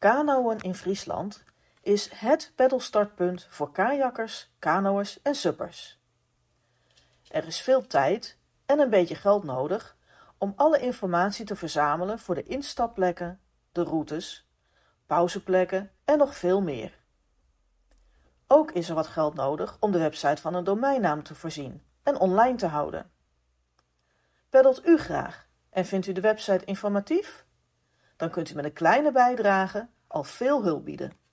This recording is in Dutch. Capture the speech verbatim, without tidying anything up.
Kanoën in Friesland is het paddelstartpunt voor kajakkers, kanoërs en suppers. Er is veel tijd en een beetje geld nodig om alle informatie te verzamelen voor de instapplekken, de routes, pauzeplekken en nog veel meer. Ook is er wat geld nodig om de website van een domeinnaam te voorzien en online te houden. Paddelt u graag en vindt u de website informatief? Dan kunt u met een kleine bijdrage al veel hulp bieden.